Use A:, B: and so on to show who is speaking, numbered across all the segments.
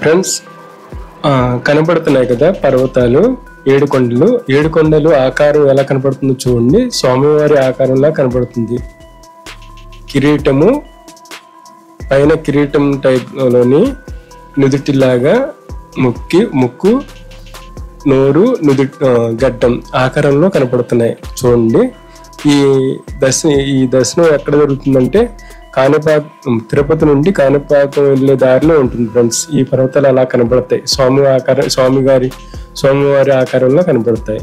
A: Friends కనబడుతున్నాయి కదా పర్వతాలు, ఏడుకొండలు. ఏడుకొండలు ఆకారం ఎలా కనబడుతుందో చూడండి. స్వామివారి ఆకారంలా కనబడుతుంది. కిరీటము పైన కిరీటం టైప్ లోని నుదుటిలాగా ముక్కు, నోరు, గడ్డం ఆకారంలో కనపడుతున్నాయి చూడండి. ఈ దర్శనం ఎక్కడ జరుగుతుందంటే తిరుపతి నుండి కాణిపాకం వెళ్లే దారిలో ఉంటుంది ఫ్రెండ్స్. ఈ పర్వతాలు అలా కనబడతాయి. స్వామివారి ఆకారంలో కనబడతాయి.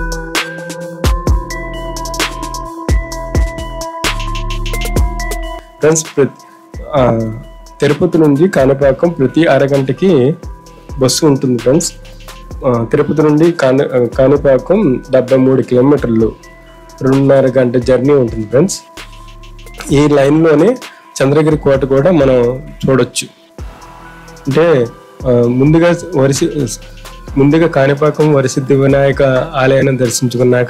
A: ఫ్రెండ్స్ తిరుపతి నుండి కాణిపాకం ప్రతి అరగంటకి బస్సు ఉంటుంది ఫ్రెండ్స్. తిరుపతి నుండి కాణిపాకం 73 కిలోమీటర్లు, 2.5 గంట జర్నీ ఉంటుంది ఫ్రెండ్స్. ఈ లైన్లోనే చంద్రగిరి కోట కూడా మనం చూడొచ్చు. అంటే ముందుగా కాణిపాకం వరసిద్ధి వినాయక ఆలయాన్ని దర్శించుకున్నాక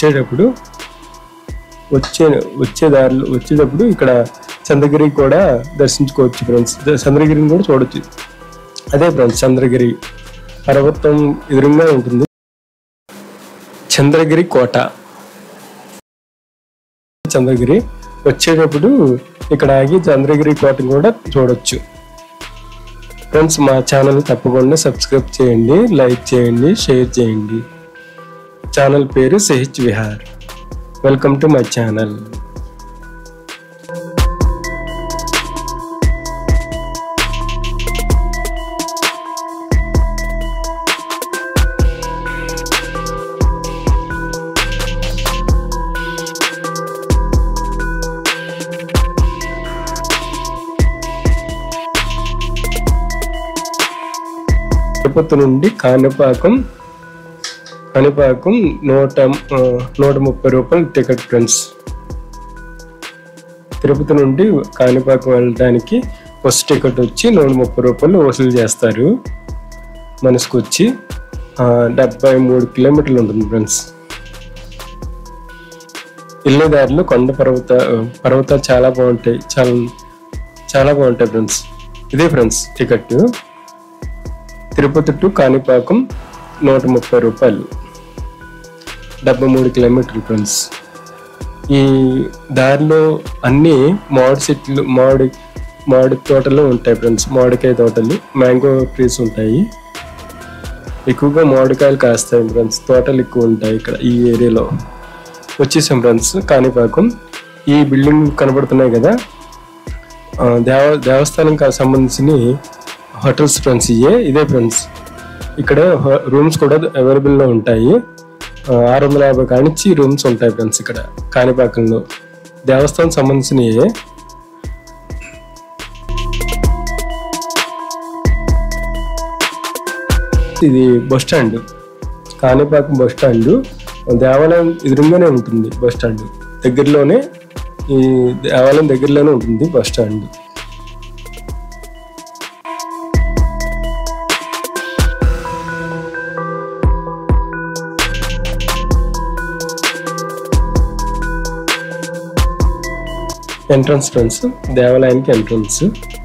A: వచ్చేటప్పుడు ఇక్కడ చంద్రగిరి కూడా దర్శించుకోవచ్చు ఫ్రెండ్స్. చంద్రగిరిని కూడా చూడొచ్చు. అదే ఫ్రెండ్స్ చంద్రగిరి పర్వతం ఎదురుగా ఉంటుంది. చంద్రగిరి కోట. చంద్రగిరి వచ్చేటప్పుడు ఇక్కడ ఆగి చంద్రగిరి కోట కూడా చూడొచ్చు ఫ్రెండ్స్. మా ఛానల్ తప్పకుండా సబ్స్క్రైబ్ చేయండి, లైక్ చేయండి, షేర్ చేయండి. ఛానల్ పేరు సెహెచ్ విహార్. Welcome to my channel. Tirupati నుండి కాణిపాకం 130 రూపాయలు టికెట్ ఫ్రెండ్స్. తిరుపతి నుండి కాణిపాకం వెళ్ళడానికి బస్ టికెట్ వచ్చి 130 రూపాయలు వసూలు చేస్తారు. మనసుకు వచ్చి 73 కిలోమీటర్లు ఉంటుంది ఫ్రెండ్స్. వెళ్ళేదారిలో కొండ పర్వతాలు చాలా బాగుంటాయి, చాలా బాగుంటాయి ఫ్రెండ్స్. ఇదే friends ticket. Tirupati to Kanipakam 130 రూపాయలు, 73 కిలోమీటర్లు ఫ్రెండ్స్. ఈ దారిలో అన్ని మామిడి తోటలు ఉంటాయి ఫ్రెండ్స్. మామిడికాయ తోటలు, మ్యాంగో ట్రీస్ ఉంటాయి. ఎక్కువగా మామిడికాయలు కాస్తాయి ఫ్రెండ్స్. తోటలు ఎక్కువ ఉంటాయి ఇక్కడ ఈ ఏరియాలో. వచ్చేసాం ఫ్రెండ్స్ కాణిపాకం. ఈ బిల్డింగ్ కనబడుతున్నాయి కదా, దేవస్థానం సంబంధించిన హోటల్స్ ఫ్రెండ్స్. ఇదే ఫ్రెండ్స్. ఇక్కడ రూమ్స్ కూడా అవైలబుల్లో ఉంటాయి. 650 కానిచ్చి రూమ్స్ ఉంటాయి ఫ్రెండ్స్ ఇక్కడ కాణిపాకంలో. దేవస్థానం సంబంధించినవి. ఇది bus stand, Kanipakam bus stand. దేవాలయం ఎదురుగానే ఉంటుంది బస్ స్టాండ్. దగ్గరలోనే, ఈ దేవాలయం దగ్గరలోనే ఉంటుంది బస్ స్టాండ్. ఎంట్రన్స్ ఫ్రెండ్స్, దేవాలయానికి ఎంట్రన్స్.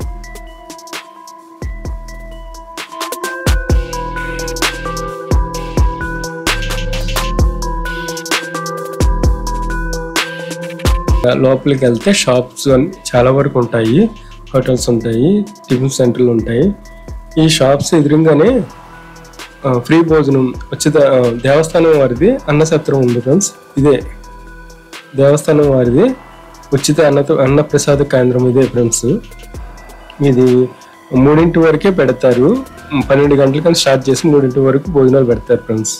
A: లోపలికి వెళ్తే షాప్స్ చాలా వరకు ఉంటాయి, హోటల్స్ ఉంటాయి, టిఫిన్ సెంటర్లు ఉంటాయి. ఈ షాప్స్ ఎదురుగానే ఫ్రీ భోజనం దేవస్థానం వారిది అన్నసత్రం ఉంది ఫ్రెండ్స్. ఇదే దేవస్థానం వారిది ఉచిత అన్న ప్రసాద కేంద్రం ఇదే ఫ్రెండ్స్. ఇది 3 వరకే పెడతారు. 12 గంటలకని స్టార్ట్ చేసి 3 వరకు భోజనాలు పెడతారు ఫ్రెండ్స్.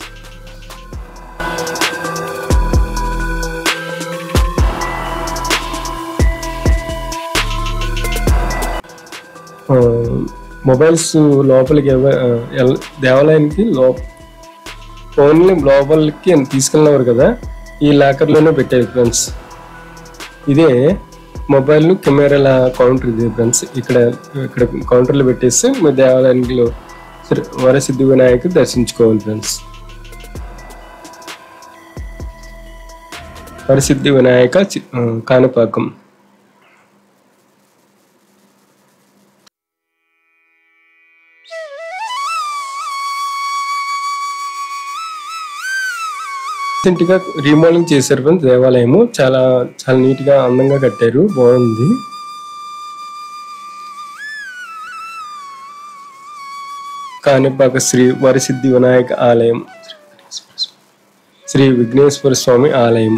A: మొబైల్స్ లోపలికి దేవాలయానికి ఓన్లీ లోపలికి తీసుకెళ్ళినవారు కదా, ఈ లాకర్లోనే పెట్టారు ఫ్రెండ్స్. ఇదే మొబైల్ కెమెరాల కౌంటర్ ఇది ఫ్రెండ్స్. ఇక్కడ కౌంటర్లో పెట్టేసి మీ దేవాలయంలో వరసిద్ధి వినాయక దర్శించుకోవాలి ఫ్రెండ్స్. వరసిద్ధి వినాయక కాణిపాకం. రీసెంట్ గా రీమోడలింగ్ చేశారు ఫ్రెండ్స్. దేవాలయము చాలా చాలా నీట్ గా అందంగా కట్టారు, బాగుంది. కాణిపాక శ్రీ వరసిద్ధి వినాయక ఆలయం, శ్రీ విఘ్నేశ్వర స్వామి ఆలయం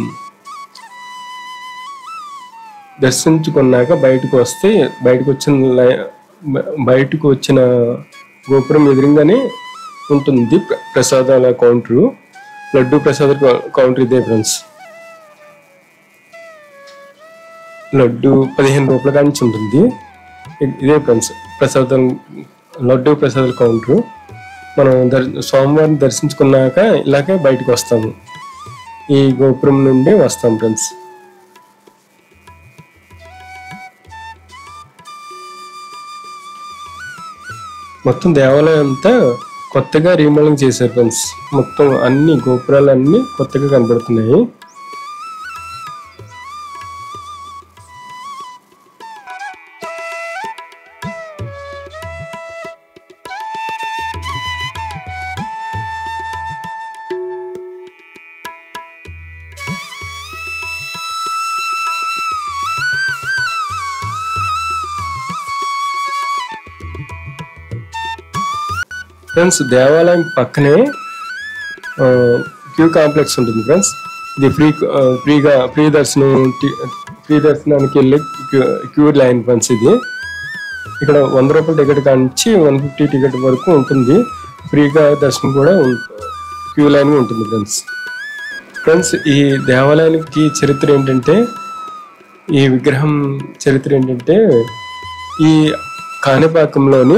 A: దర్శించుకున్నాక బయటకు వచ్చిన గోపురం ఎదురుగానే ఉంటుంది ప్రసాదాల కౌంటరు, లడ్డు ప్రసాద కౌంటర్ ఇదే ఫ్రెండ్స్. లడ్డు 15 రూపాయల కానించి ఉంటుంది. ఇదే ఫ్రెండ్స్ లడ్డు ప్రసాదాల కౌంటరు. మనం స్వామివారిని దర్శించుకున్నాక ఇలాగే బయటకు వస్తాము, ఈ గోపురం నుండి వస్తాం ఫ్రెండ్స్. మొత్తం దేవాలయం అంతా కొత్తగా రీమోడలింగ్ చేశారు ఫ్రెండ్స్. మొత్తం అన్ని గోపురాలన్నీ కొత్తగా కనబడుతున్నాయి. ఫ్రెండ్స్ దేవాలయం పక్కనే క్యూ కాంప్లెక్స్ ఉంటుంది ఫ్రెండ్స్. ఇది ఫ్రీ దర్శనానికి వెళ్ళే క్యూ లైన్ ఫ్రెండ్స్. ఇది ఇక్కడ 100 రూపాయల టికెట్ కానించి 150 టికెట్ వరకు ఉంటుంది. ఫ్రీగా దర్శనం కూడా క్యూ లైన్ ఉంటుంది ఫ్రెండ్స్. ఈ దేవాలయానికి చరిత్ర ఏంటంటే, ఈ విగ్రహం చరిత్ర ఏంటంటే, ఈ కాణిపాకంలోని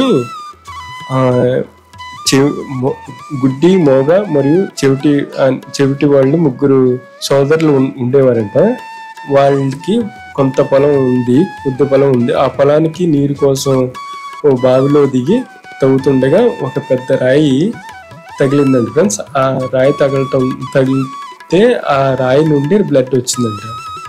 A: గుడ్డి, మోగ మరియు చెవిటి వాళ్ళు 3 సోదరులు ఉండేవారంట. వాళ్ళకి కొంత పొలం ఉంది, కొద్ది పొలం ఉంది. ఆ పొలానికి నీరు కోసం ఓ బావిలో దిగి తవ్వుతుండగా ఒక పెద్ద రాయి తగిలిందండి ఫ్రెండ్స్. ఆ రాయి తగిలితే ఆ రాయి నుండి బ్లడ్ వచ్చిందంట,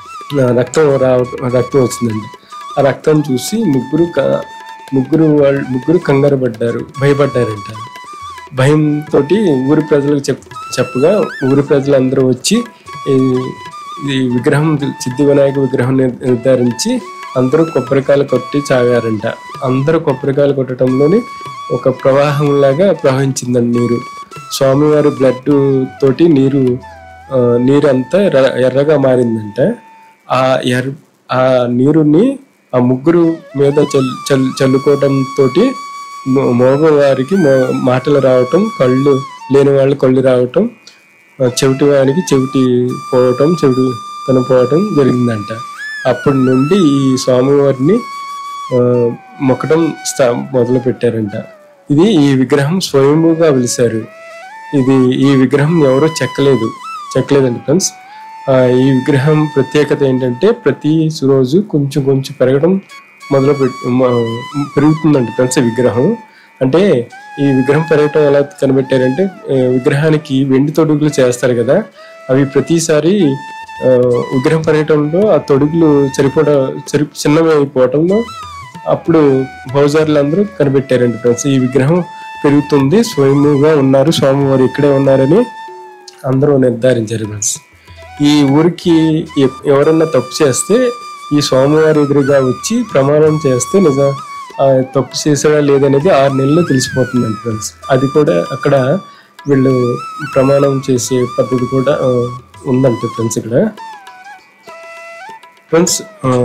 A: రక్తం వచ్చిందండి. ఆ రక్తం చూసి ముగ్గురు కంగారు భయపడ్డారంట. భయంతో ఊరి ప్రజలకు చెప్పగా ఊరి ప్రజలందరూ వచ్చి ఈ విగ్రహం సిద్ధి వినాయక విగ్రహం నిర్ధారించి అందరూ కొబ్బరికాయలు కొట్టి చాగారంట. అందరూ కొబ్బరికాయలు కొట్టడంలోని ఒక ప్రవాహంలాగా ప్రవహించిందండి నీరు. స్వామివారి బ్లడ్ తోటి నీరు అంతా ఎర్రగా మారిందంట. ఆ నీరుని ఆ ముగ్గురు మీద చల్లుకోవడంతో మోగవారికి మాటలు రావటం, కళ్ళు లేని వాళ్ళు కళ్ళు రావటం, చెవిటి వారికి చెవిటి పోవటం జరిగిందంట. అప్పటి నుండి ఈ స్వామివారిని మొక్కడం మొదలు పెట్టారంట. ఈ విగ్రహం స్వయంభూగా వెలిశారు. ఈ విగ్రహం ఎవరో చెక్కలేదండి ఫ్రెండ్స్. ఈ విగ్రహం ప్రత్యేకత ఏంటంటే, ప్రతి రోజు కొంచెం పెరగడం పెరుగుతుందండి ఫ్రెండ్స్. విగ్రహం అంటే ఈ విగ్రహం పెరగటం ఎలా కనిపెట్టారంటే, విగ్రహానికి వెండి తొడుగులు చేస్తారు కదా, అవి ప్రతిసారి విగ్రహం పెరగటంలో ఆ తొడుగులు చిన్నవి అయిపోవటంలో అప్పుడు బౌజార్లు అందరూ కనిపెట్టారండి ఫ్రెండ్స్. ఈ విగ్రహం పెరుగుతుంది, స్వయంగా ఉన్నారు, స్వామివారు ఇక్కడే ఉన్నారని అందరూ నిర్ధారించారు ఫ్రెండ్స్. ఈ ఊరికి ఎవరన్నా తప్పు చేస్తే ఈ స్వామివారి ఎదురుగా వచ్చి ప్రమాణం చేస్తే నిజం తప్పు చేసాడా లేదనేది 6 నెలల్లో తెలిసిపోతుందండి ఫ్రెండ్స్. అది కూడా అక్కడ వీళ్ళు ప్రమాణం చేసే పద్ధతి కూడా ఉందంట ఫ్రెండ్స్ ఇక్కడ. ఫ్రెండ్స్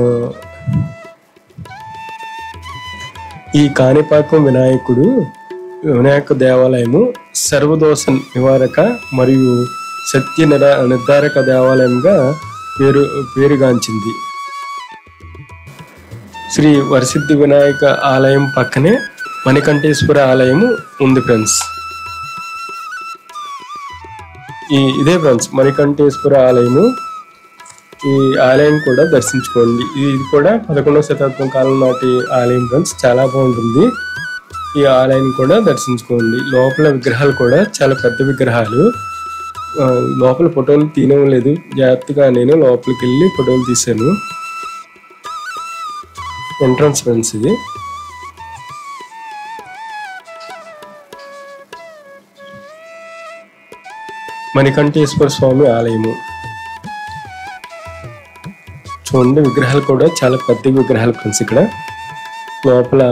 A: ఈ కాణిపాకం వినాయక దేవాలయము సర్వదోష నివారక మరియు సత్య నిర్ధారక దేవాలయంగా పేరుగాంచింది. శ్రీ వరసిద్ధి వినాయక ఆలయం పక్కనే మణికంఠేశ్వర ఆలయము ఉంది ఫ్రెండ్స్. ఇదే ఫ్రెండ్స్ మణికంఠేశ్వర ఆలయము. ఈ ఆలయం కూడా దర్శించుకోండి. ఇది కూడా 11వ శతాబ్దం కాలం నాటి ఆలయం ఫ్రెండ్స్. చాలా బాగుంటుంది. ఈ ఆలయం కూడా దర్శించుకోండి. లోపల విగ్రహాలు కూడా చాలా పెద్ద విగ్రహాలు. లోపల ఫోటోలు తీయలేదు, జాగ్రత్తగా నేను లోపలికి వెళ్ళి ఫోటోలు తీసాను. ఎంట్రన్స్ ఫ్రెండ్స్ ఇది. మణికంఠేశ్వర స్వామి ఆలయము. చూడండి విగ్రహాలు కూడా చాలా పెద్ద విగ్రహాలు ఫ్రెండ్స్. ఇక్కడ లోపల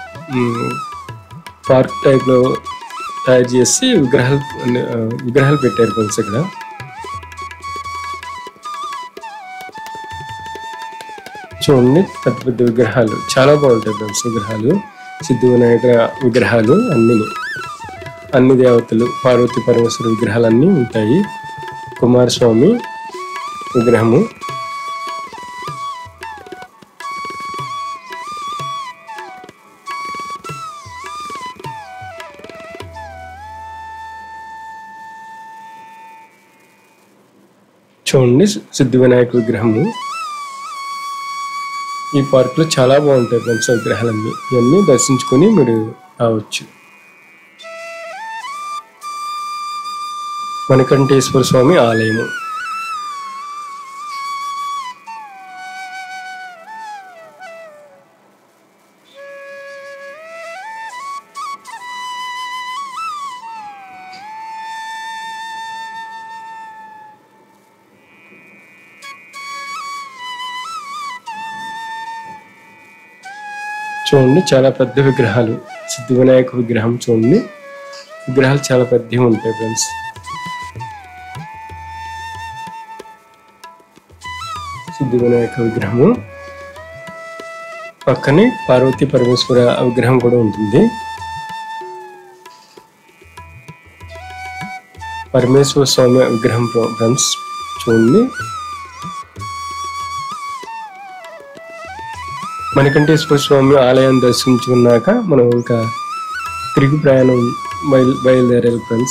A: పార్క్ టైప్ లో తయారు చేసి విగ్రహాలు పెట్టారు ఫ్రెండ్స్. ఇక్కడ చూడండి పెద్ద పెద్ద విగ్రహాలు చాలా బాగుంటాయి ఫ్రెండ్స్. విగ్రహాలు సిద్ధి వినాయక విగ్రహాలు అన్ని దేవతలు, పార్వతీ పరమేశ్వర విగ్రహాలు అన్నీ ఉంటాయి. కుమారస్వామి విగ్రహము, చూడండి సిద్ధి వినాయక విగ్రహము. ఈ పార్క్ లో చాలా బాగుంటాయి ఫ్రెండ్స్ విగ్రహాలన్నీ. ఇవన్నీ దర్శించుకొని మీరు రావచ్చు. మణికంఠేశ్వర స్వామి ఆలయము. చూడండి చాలా పెద్ద విగ్రహాలు. సిద్ధి వినాయక విగ్రహం చూడండి. విగ్రహాలు చాలా పెద్దవి ఉంటాయి ఫ్రెండ్స్. సిద్ధి వినాయక విగ్రహము పక్కనే పార్వతీ పరమేశ్వర విగ్రహం కూడా ఉంటుంది. పరమేశ్వర స్వామి విగ్రహం ఫ్రెండ్స్ చూడండి. మణికంఠేశ్వర స్వామి ఆలయాన్ని దర్శించుకున్నాక మనం ఇంకా తిరిగి ప్రయాణం బయలుదేరాలి ఫ్రెండ్స్.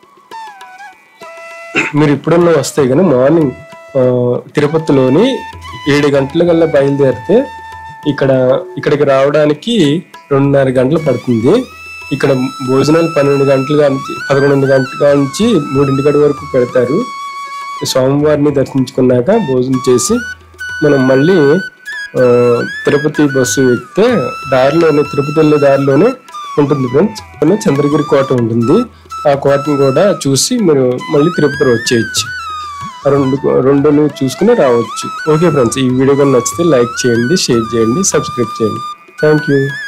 A: మీరు ఇప్పుడన్నా వస్తే కానీ మార్నింగ్ తిరుపతిలోని 7 గంటల కల్లా బయలుదేరితే ఇక్కడికి రావడానికి 2.5 గంటలు పడుతుంది. ఇక్కడ భోజనాలు 11 గంటల నుంచి 3 వరకు పెడతారు. స్వామివారిని దర్శించుకున్నాక భోజనం చేసి మనం మళ్ళీ తిరుపతి బస్సు ఎక్కితే తిరుపతి వెళ్ళే దారిలోనే ఉంటుంది ఫ్రెండ్స్. చంద్రగిరి కోట ఉంటుంది. ఆ కోటను కూడా చూసి మీరు మళ్ళీ తిరుపతి వచ్చేయచ్చు. రెండును చూసుకుని రావచ్చు. ఓకే ఫ్రెండ్స్, ఈ వీడియో కానీ నచ్చితే లైక్ చేయండి, షేర్ చేయండి, సబ్స్క్రైబ్ చేయండి. Thank you.